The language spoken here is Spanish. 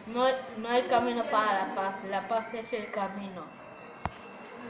No hay camino para la paz es el camino.